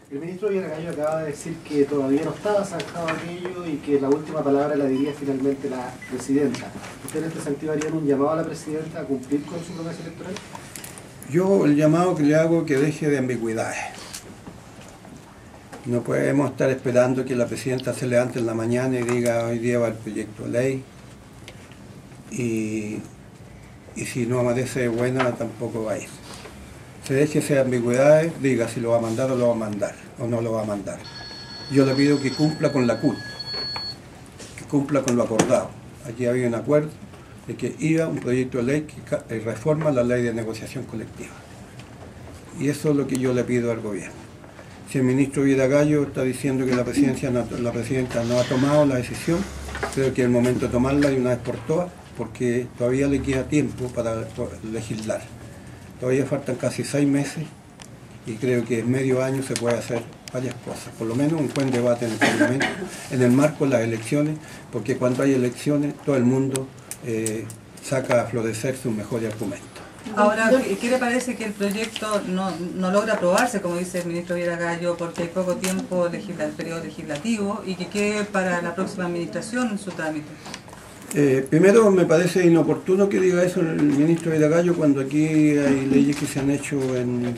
El ministro Villagallo acaba de decir que todavía no estaba zanjado aquello y que la última palabra la diría finalmente la presidenta. ¿Usted en este sentido haría un llamado a la presidenta a cumplir con su promesa electoral? Yo el llamado que le hago es que deje de ambigüedades. No podemos estar esperando que la presidenta se levante en la mañana y diga hoy día va el proyecto de ley y si no amanece buena tampoco va a ir. Se deje esas ambigüedades, diga si lo va a mandar o lo va a mandar, o no lo va a mandar. Yo le pido que cumpla con la CUT, que cumpla con lo acordado. Aquí había un acuerdo de que iba un proyecto de ley que reforma la ley de negociación colectiva. Y eso es lo que yo le pido al gobierno. Si el ministro Villagallo está diciendo que la presidenta no ha tomado la decisión, creo que es el momento de tomarla de una vez por todas, porque todavía le queda tiempo para legislar. Todavía faltan casi 6 meses y creo que en medio año se puede hacer varias cosas, por lo menos un buen debate en el Parlamento, en el marco de las elecciones, porque cuando hay elecciones todo el mundo saca a florecer sus mejores argumentos. Ahora, ¿qué le parece que el proyecto no logra aprobarse, como dice el ministro Villagallo, porque hay poco tiempo del periodo legislativo y que quede para la próxima administración su trámite? Primero me parece inoportuno que diga eso el ministro Villagallo cuando aquí hay leyes que se han hecho en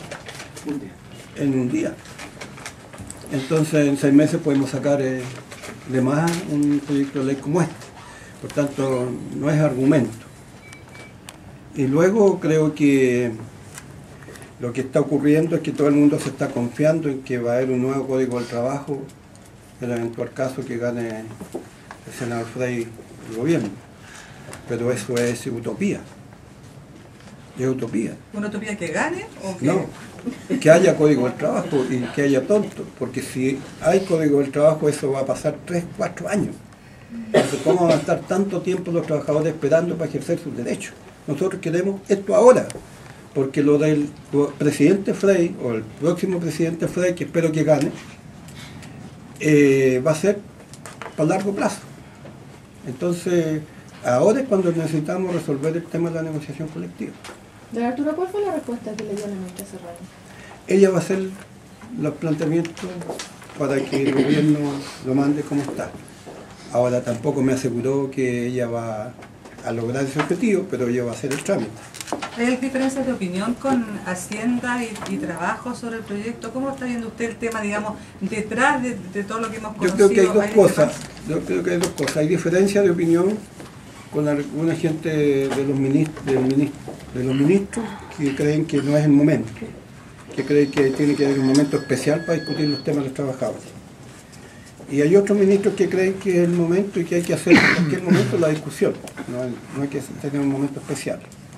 un día. Entonces en 6 meses podemos sacar de más un proyecto de ley como este. Por tanto, no es argumento. Y luego creo que lo que está ocurriendo es que todo el mundo se está confiando en que va a haber un nuevo Código del Trabajo en el eventual caso que gane el senador Frey el gobierno. Pero eso es utopía. Es utopía. ¿Una utopía que gane o que...? No, que haya Código del Trabajo y que haya tonto, porque si hay Código del Trabajo eso va a pasar 3, 4 años. Entonces, ¿cómo van a estar tanto tiempo los trabajadores esperando para ejercer sus derechos? Nosotros queremos esto ahora, porque lo del presidente Frey, o el próximo presidente Frey, que espero que gane, va a ser para largo plazo. Entonces, ahora es cuando necesitamos resolver el tema de la negociación colectiva. Don Arturo, ¿cuál fue la respuesta que le dio la ministra Serrano? Ella va a hacer los planteamientos para que el gobierno lo mande como está. Ahora tampoco me aseguró que ella va a lograr ese objetivo, pero ella va a hacer el trámite. ¿Hay diferencias de opinión con Hacienda y Trabajo sobre el proyecto? ¿Cómo está viendo usted el tema, digamos, detrás de todo lo que hemos conocido? Yo creo que hay dos cosas. Hay diferencia de opinión con alguna gente de los ministros que creen que no es el momento, que creen que tiene que haber un momento especial para discutir los temas de los trabajadores. Y hay otros ministros que creen que es el momento y que hay que hacer en cualquier momento la discusión, no hay que tener un momento especial.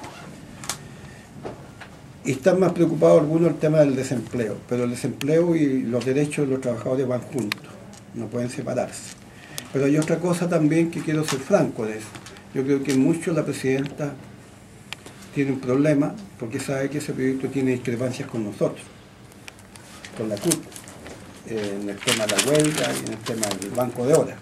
Y están más preocupados algunos del tema del desempleo, pero el desempleo y los derechos de los trabajadores van juntos, no pueden separarse. Pero hay otra cosa también que quiero ser franco de eso. Yo creo que mucho la presidenta tiene un problema porque sabe que ese proyecto tiene discrepancias con nosotros, con la CUT, en el tema de la huelga y en el tema del banco de horas.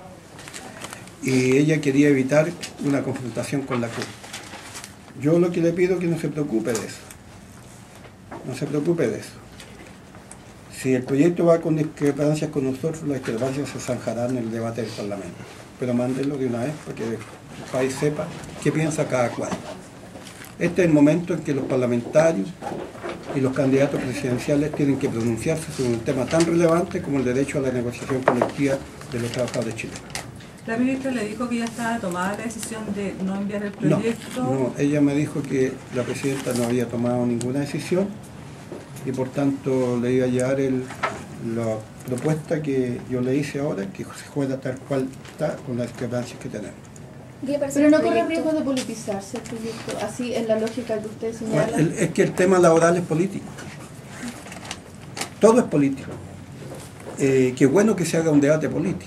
Y ella quería evitar una confrontación con la CUT. Yo lo que le pido es que no se preocupe de eso. No se preocupe de eso. Si el proyecto va con discrepancias con nosotros, las discrepancias se zanjarán en el debate del Parlamento. Pero mándenlo de una vez para que el país sepa qué piensa cada cual. Este es el momento en que los parlamentarios y los candidatos presidenciales tienen que pronunciarse sobre un tema tan relevante como el derecho a la negociación colectiva de los trabajadores chilenos. ¿La ministra le dijo que ya estaba tomada la decisión de no enviar el proyecto? No, ella me dijo que la presidenta no había tomado ninguna decisión y por tanto le iba a llevar la propuesta que yo le hice ahora, que se juega tal cual está con las discrepancias que tenemos. Pero no corre riesgo de politizarse el proyecto, así en la lógica que usted señala. Bueno, es que el tema laboral es político. Todo es político. Qué bueno que se haga un debate político.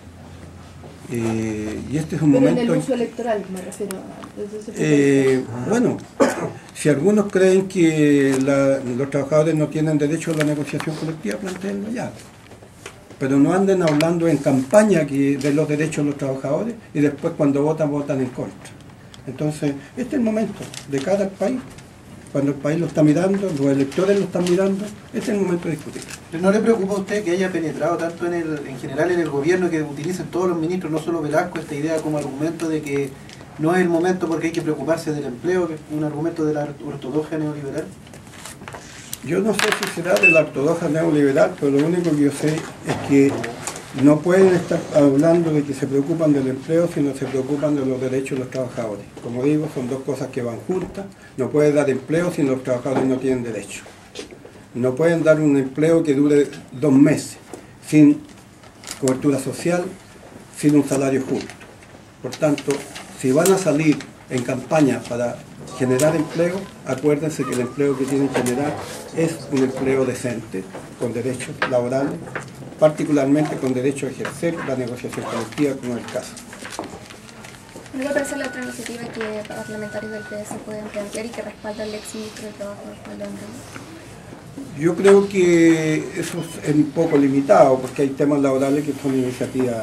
Y este es un momento... Pero en el uso electoral, me refiero. Bueno, si algunos creen que los trabajadores no tienen derecho a la negociación colectiva, planteenlo ya. Pero no anden hablando en campaña de los derechos de los trabajadores y después cuando votan en contra. Entonces, este es el momento de cara al país cuando el país lo está mirando, los electores lo están mirando, este es el momento de discutir. ¿Pero no le preocupa a usted que haya penetrado tanto en general en el gobierno, que utilicen todos los ministros, no solo Velasco, esta idea como argumento de que no es el momento porque hay que preocuparse del empleo, que es un argumento de la ortodoxia neoliberal? Yo no sé si será de la ortodoxia neoliberal, pero lo único que yo sé es que no pueden estar hablando de que se preocupan del empleo si no se preocupan de los derechos de los trabajadores. Como digo, son dos cosas que van juntas. No pueden dar empleo si los trabajadores no tienen derecho. No pueden dar un empleo que dure 2 meses, sin cobertura social, sin un salario justo. Por tanto, si van a salir en campaña para generar empleo, acuérdense que el empleo que tienen que generar es un empleo decente, con derechos laborales, particularmente con derecho a ejercer la negociación colectiva, como es el caso. ¿No le parece la otra iniciativa que parlamentarios del PS pueden plantear y que respalda el ex ministro de Trabajo, Osvaldo Andrés? Yo creo que eso es un poco limitado, porque hay temas laborales que son iniciativa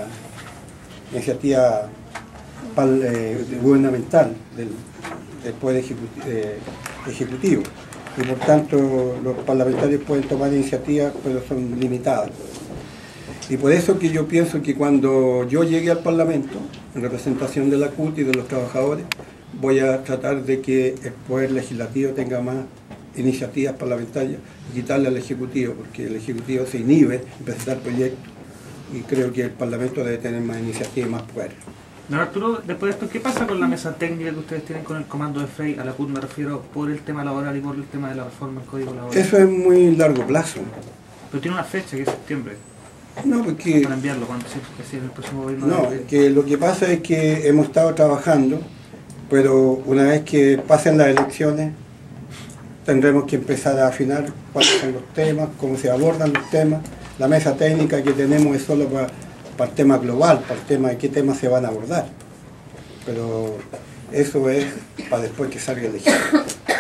gubernamental del Poder Ejecutivo. Y por tanto los parlamentarios pueden tomar iniciativas, pero son limitadas. Y por eso que yo pienso que cuando yo llegue al Parlamento, en representación de la CUT y de los trabajadores, voy a tratar de que el Poder Legislativo tenga más iniciativas parlamentarias y quitarle al Ejecutivo, porque el Ejecutivo se inhibe en presentar proyectos y creo que el Parlamento debe tener más iniciativas y más poder. Don Arturo, después de esto, ¿qué pasa con la mesa técnica que ustedes tienen con el comando de FREI? A la CUT me refiero por el tema laboral y por el tema de la reforma del Código Laboral. Eso es muy largo plazo. Pero tiene una fecha, que es septiembre. No, porque... Para enviarlo, cuando sea el próximo gobierno. No, que lo que pasa es que hemos estado trabajando, pero una vez que pasen las elecciones, tendremos que empezar a afinar cuáles son los temas, cómo se abordan los temas. La mesa técnica que tenemos es solo para el tema global, para el tema de qué temas se van a abordar. Pero eso es para después que salga el ejército.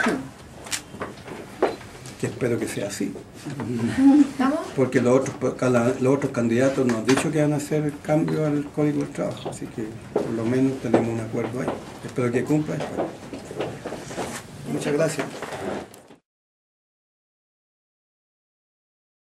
Que espero que sea así. Porque los otros candidatos nos han dicho que van a hacer el cambio al Código del Trabajo, así que por lo menos tenemos un acuerdo ahí. Espero que cumpla. Muchas gracias.